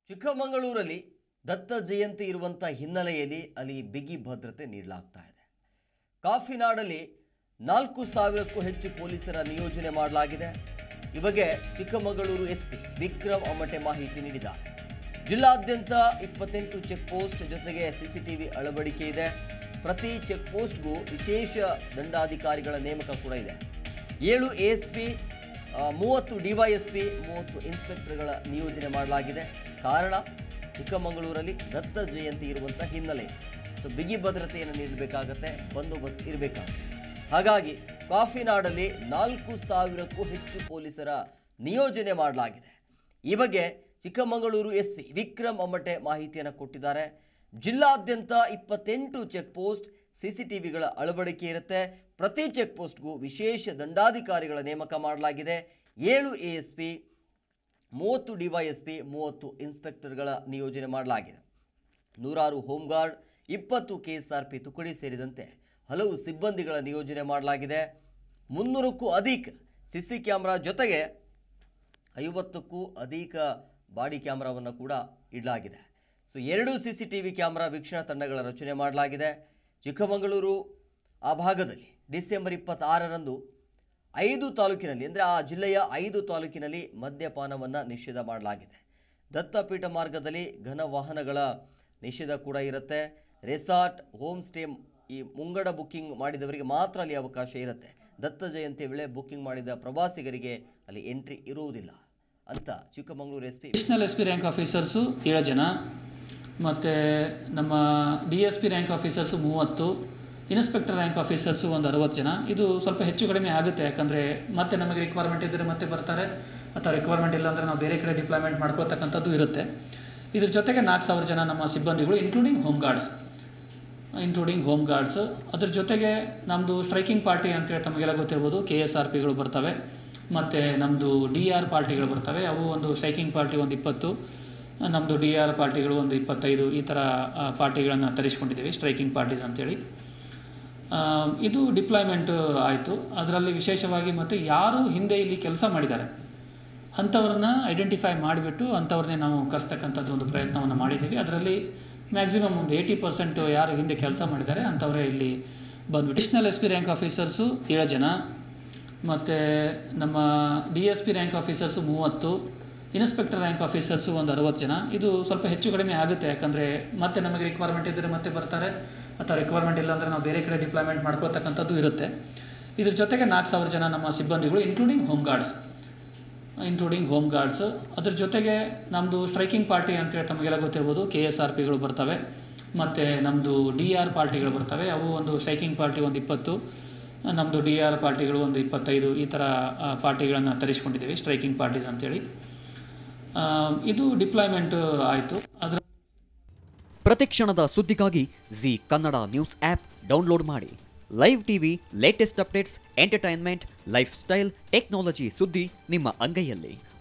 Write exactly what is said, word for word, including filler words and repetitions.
ಚಿಕ್ಕಮಗಳೂರಲ್ಲಿ ದತ್ತ ಜಯಂತಿ ಇರುವಂತ ಹಿನ್ನೆಲೆಯಲ್ಲಿ ಅಲ್ಲಿ ಬಿಗಿ ಭದ್ರತೆ ನೀಡಲಾಗ್ತಾ ಇದೆ. ಕಾಫಿನಾಡಲ್ಲಿ ನಾಲ್ಕು ಸಾವಿರಕ್ಕೂ ಹೆಚ್ಚು ಪೊಲೀಸರ ನಿಯೋಜನೆ ಮಾಡಲಾಗಿದೆ. ಈ ಬಗ್ಗೆ ಚಿಕ್ಕಮಗಳೂರು ಎಸ್ಪಿ ವಿಕ್ರಮ್ ಅಮಟೆ ಮಾಹಿತಿ ನೀಡಿದ್ದಾರೆ. ಜಿಲ್ಲಾದ್ಯಂತ ಇಪ್ಪತ್ತೆಂಟು ಚೆಕ್ ಪೋಸ್ಟ್ ಜೊತೆಗೆ ಸಿಸಿಟಿವಿ ಅಳವಡಿಕೆ ಇದೆ. ಪ್ರತಿ ಚೆಕ್ ಪೋಸ್ಟ್ಗೂ ವಿಶೇಷ ದಂಡಾಧಿಕಾರಿಗಳ ನೇಮಕ ಕೂಡ ಇದೆ. ಏಳು ಎಎಸ್ಪಿ, ಮೂವತ್ತು ಡಿವೈಎಸ್ಪಿ, ಮೂವತ್ತು ಇನ್ಸ್ಪೆಕ್ಟರ್ಗಳ ನಿಯೋಜನೆ ಮಾಡಲಾಗಿದೆ. ಕಾರಣ ಚಿಕ್ಕಮಗಳೂರಲ್ಲಿ ದತ್ತ ಜಯಂತಿ ಇರುವಂಥ ಹಿನ್ನೆಲೆ, ಸೊ ಬಿಗಿ ಭದ್ರತೆಯನ್ನು ನೀಡಬೇಕಾಗತ್ತೆ, ಬಂದೋಬಸ್ತ್ ಇರಬೇಕಾಗುತ್ತೆ. ಹಾಗಾಗಿ ಕಾಫಿನಾಡಲ್ಲಿ ನಾಲ್ಕು ಸಾವಿರಕ್ಕೂ ಹೆಚ್ಚು ಪೊಲೀಸರ ನಿಯೋಜನೆ ಮಾಡಲಾಗಿದೆ. ಈ ಬಗ್ಗೆ ಚಿಕ್ಕಮಗಳೂರು ಎಸ್ಪಿ ವಿಕ್ರಮ್ ಅಮಟೆ ಮಾಹಿತಿಯನ್ನು ಕೊಟ್ಟಿದ್ದಾರೆ. ಜಿಲ್ಲಾದ್ಯಂತ ಇಪ್ಪತ್ತೆಂಟು ಚೆಕ್ ಪೋಸ್ಟ್, ಸಿಸಿಟಿವಿಗಳ ಅಳವಡಿಕೆ ಇರುತ್ತೆ. ಪ್ರತಿ ಚೆಕ್ ಪೋಸ್ಟ್ಗೂ ವಿಶೇಷ ದಂಡಾಧಿಕಾರಿಗಳ ನೇಮಕ ಮಾಡಲಾಗಿದೆ. ಏಳು ಎಎಸ್ಪಿ, ಮೂವತ್ತು ಡಿವೈಎಸ್ಪಿ, ಮೂವತ್ತು ಇನ್ಸ್ಪೆಕ್ಟರ್ಗಳ ನಿಯೋಜನೆ ಮಾಡಲಾಗಿದೆ. ನೂರಾರು ಹೋಮ್ಗಾರ್ಡ್, ಇಪ್ಪತ್ತು ಕೆಎಸ್ಆರ್ಪಿ ತುಕಡಿ ಸೇರಿದಂತೆ ಹಲವು ಸಿಬ್ಬಂದಿಗಳ ನಿಯೋಜನೆ ಮಾಡಲಾಗಿದೆ. ಮುನ್ನೂರಕ್ಕೂ ಅಧಿಕ ಸಿಸಿ ಕ್ಯಾಮ್ರಾ ಜೊತೆಗೆ ಐವತ್ತಕ್ಕೂ ಅಧಿಕ ಬಾಡಿ ಕ್ಯಾಮ್ರಾವನ್ನು ಕೂಡ ಇಡಲಾಗಿದೆ. ಸೊ ಎರಡು C C T V camera ವೀಕ್ಷಣಾ ತಂಡಗಳ ರಚನೆ ಮಾಡಲಾಗಿದೆ. ಚಿಕ್ಕಮಗಳೂರು ಆ ಭಾಗದಲ್ಲಿ ಡಿಸೆಂಬರ್ ಇಪ್ಪತ್ತಾರರಂದು ಐದು ತಾಲೂಕಿನಲ್ಲಿ, ಅಂದರೆ ಆ ಜಿಲ್ಲೆಯ ಐದು ತಾಲೂಕಿನಲ್ಲಿ ಮದ್ಯಪಾನವನ್ನು ನಿಷೇಧ ಮಾಡಲಾಗಿದೆ. ದತ್ತಪೀಠ ಮಾರ್ಗದಲ್ಲಿ ಘನ ವಾಹನಗಳ ನಿಷೇಧ ಕೂಡ ಇರುತ್ತೆ. ರೆಸಾರ್ಟ್, ಹೋಮ್ ಸ್ಟೇ, ಈ ಮುಂಗಡ ಬುಕ್ಕಿಂಗ್ ಮಾಡಿದವರಿಗೆ ಮಾತ್ರ ಅಲ್ಲಿ ಅವಕಾಶ ಇರುತ್ತೆ. ದತ್ತ ಜಯಂತಿ ವೇಳೆ ಬುಕ್ಕಿಂಗ್ ಮಾಡಿದ ಪ್ರವಾಸಿಗರಿಗೆ ಅಲ್ಲಿ ಎಂಟ್ರಿ ಇರುವುದಿಲ್ಲ ಅಂತ Chikkamagaluru S P additional S P rank officers ಏಳು ಜನ, ಮತ್ತು ನಮ್ಮ D S P rank officers ಮೂವತ್ತು, ಇನ್ಸ್ಪೆಕ್ಟರ್ ರ್ಯಾಂಕ್ ಆಫೀಸರ್ಸು ಒಂದು ಅರವತ್ತು ಜನ. ಇದು ಸ್ವಲ್ಪ ಹೆಚ್ಚು ಕಡಿಮೆ ಆಗುತ್ತೆ, ಯಾಕಂದರೆ ಮತ್ತೆ ನಮಗೆ ರಿಕ್ವೈರ್ಮೆಂಟ್ ಇದ್ದರೆ ಮತ್ತೆ ಬರ್ತಾರೆ, ಅಥವಾ ರಿಕ್ವೈರ್ಮೆಂಟ್ ಇಲ್ಲ ಅಂದರೆ ನಾವು ಬೇರೆ ಕಡೆ ಡಿಪ್ಲಾಯ್ಮೆಂಟ್ ಮಾಡ್ಕೊಳ್ತಕ್ಕಂಥದ್ದು ಇರುತ್ತೆ. ಇದ್ರ ಜೊತೆಗೆ ನಾಲ್ಕು ಸಾವಿರ ಜನ ನಮ್ಮ ಸಿಬ್ಬಂದಿಗಳು, including home guards including home guards ಅದ್ರ ಜೊತೆಗೆ ನಮ್ಮದು ಸ್ಟ್ರೈಕಿಂಗ್ ಪಾರ್ಟಿ ಅಂತೇಳಿ ತಮಗೆಲ್ಲ ಗೊತ್ತಿರ್ಬೋದು, ಕೆ ಎಸ್ ಆರ್ ಪಿಗಳು ಬರ್ತವೆ, ಮತ್ತು ನಮ್ಮದು ಡಿ ಆರ್ ಪಾರ್ಟಿಗಳು ಬರ್ತವೆ. ಅವು ಒಂದು ಸ್ಟ್ರೈಕಿಂಗ್ ಪಾರ್ಟಿ ಒಂದು ಇಪ್ಪತ್ತು, ನಮ್ಮದು ಡಿ ಆರ್ ಪಾರ್ಟಿಗಳು ಒಂದು ಇಪ್ಪತ್ತೈದು, ಈ ಥರ ಪಾರ್ಟಿಗಳನ್ನು ತರಿಸ್ಕೊಂಡಿದ್ದೀವಿ, ಸ್ಟ್ರೈಕಿಂಗ್ ಪಾರ್ಟೀಸ್ ಅಂತೇಳಿ. ಇದು ಡಿಪ್ಲಾಯ್ಮೆಂಟ್ ಆಯಿತು. ಅದರಲ್ಲಿ ವಿಶೇಷವಾಗಿ ಮತ್ತು ಯಾರು ಹಿಂದೆ ಇಲ್ಲಿ ಕೆಲಸ ಮಾಡಿದ್ದಾರೆ ಅಂಥವ್ರನ್ನ ಐಡೆಂಟಿಫೈ ಮಾಡಿಬಿಟ್ಟು ಅಂಥವ್ರನ್ನೇ ನಾವು ಕರೆಸ್ತಕ್ಕಂಥದ್ದು ಒಂದು ಪ್ರಯತ್ನವನ್ನು ಮಾಡಿದ್ದೀವಿ. ಅದರಲ್ಲಿ ಮ್ಯಾಕ್ಸಿಮಮ್ ಒಂದು ಏಯ್ಟಿ ಪರ್ಸೆಂಟು ಯಾರು ಹಿಂದೆ ಕೆಲಸ ಮಾಡಿದ್ದಾರೆ ಅಂಥವರೇ ಇಲ್ಲಿ ಬಂದ್ಬಿಟ್ಟು. Additional S P rank officers ಏಳು ಜನ, ಮತ್ತು ನಮ್ಮ D S P rank officers ಮೂವತ್ತು, ಇನ್ಸ್ಪೆಕ್ಟರ್ ರ್ಯಾಂಕ್ ಆಫೀಸರ್ಸು ಒಂದು ಅರವತ್ತು ಜನ. ಇದು ಸ್ವಲ್ಪ ಹೆಚ್ಚು ಕಡಿಮೆ ಆಗುತ್ತೆ, ಯಾಕಂದರೆ ಮತ್ತೆ ನಮಗೆ ರಿಕ್ವೈರ್ಮೆಂಟ್ ಇದ್ದರೆ ಮತ್ತೆ ಬರ್ತಾರೆ, ಅಥವಾ ರಿಕ್ವೈರ್ಮೆಂಟ್ ಇಲ್ಲ ಅಂದರೆ ನಾವು ಬೇರೆ ಕಡೆ ಡಿಪ್ಲಾಯ್ಮೆಂಟ್ ಮಾಡ್ಕೊಳ್ತಕ್ಕಂಥದ್ದು ಇರುತ್ತೆ. ಇದ್ರ ಜೊತೆಗೆ ನಾಲ್ಕು ಸಾವಿರ ಜನ ನಮ್ಮ ಸಿಬ್ಬಂದಿಗಳು, including home guards including home guards ಅದ್ರ ಜೊತೆಗೆ ನಮ್ಮದು ಸ್ಟ್ರೈಕಿಂಗ್ ಪಾರ್ಟಿ ಅಂತೇಳಿ ತಮಗೆಲ್ಲ ಗೊತ್ತಿರ್ಬೋದು, ಕೆ ಎಸ್ ಆರ್ ಪಿಗಳು ಬರ್ತವೆ, ಮತ್ತು ನಮ್ಮದು ಡಿ ಆರ್ ಪಾರ್ಟಿಗಳು ಬರ್ತವೆ. ಅವು ಒಂದು ಸ್ಟ್ರೈಕಿಂಗ್ ಪಾರ್ಟಿ ಒಂದು ಇಪ್ಪತ್ತು, ನಮ್ಮದು ಡಿ ಆರ್ ಪಾರ್ಟಿಗಳು ಒಂದು ಇಪ್ಪತ್ತೈದು, ಈ ಥರ ಪಾರ್ಟಿಗಳನ್ನು ತರಿಸ್ಕೊಂಡಿದ್ದೀವಿ, ಸ್ಟ್ರೈಕಿಂಗ್ ಪಾರ್ಟೀಸ್ ಅಂತೇಳಿ. ಇದು ಡಿಪ್ಲಾಯ್ಮೆಂಟ್ ಆಯಿತು. ಅದರ ಪ್ರತಿಕ್ಷಣದ ಸುದ್ದಿಗಾಗಿ Zee Kannada news app download ಮಾಡಿ. Live TV, latest updates, entertainment, lifestyle, technology ಸುದ್ದಿ ನಿಮ್ಮ ಅಂಗೈಯಲ್ಲಿ.